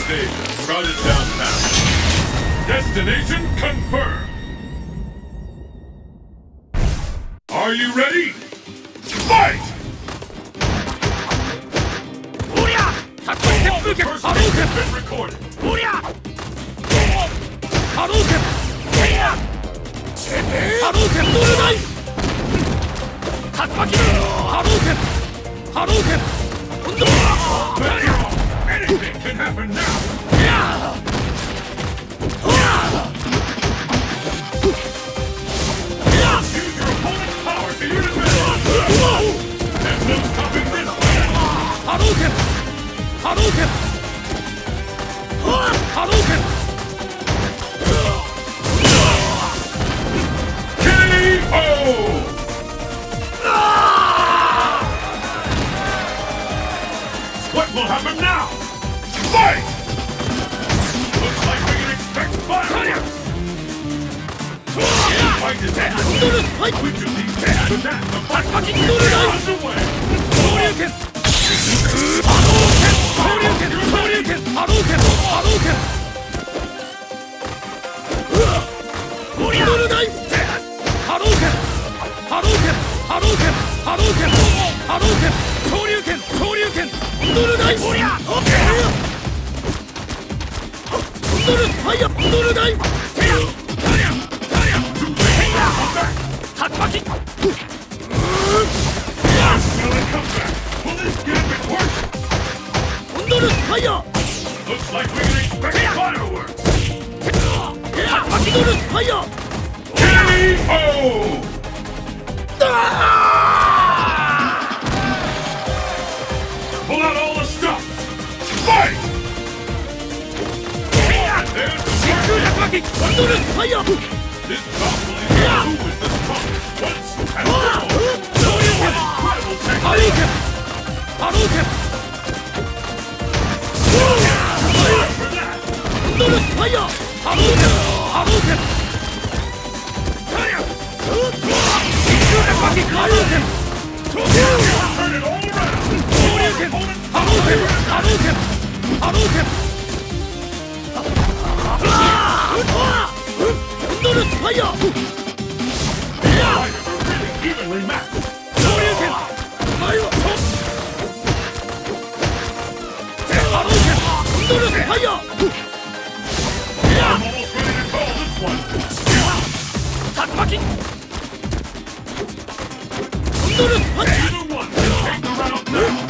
station. Route it downtown. Destination confirmed. Are you ready? Fight! The first hit has been recorded. Anything can happen now. Use your opponent's power to your advantage. There's no stopping this. What will happen now? Fight! Looks like we can expect fireworks. Fight is ended. We just need to add that. The fight is underway. Looks like we can expect fireworks. K.O. Pull out all the stops. Fight! This bout will indicate who is the strongest once and for all. Incredible technique. Turn it all evenly matched. I'm almost ready to call this one. Either one can take the round now.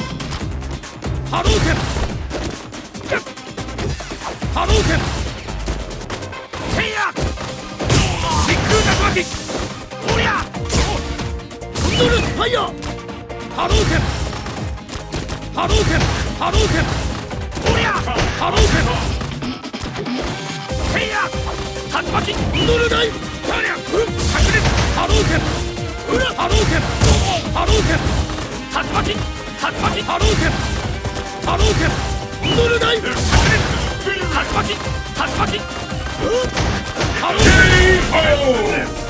K.O.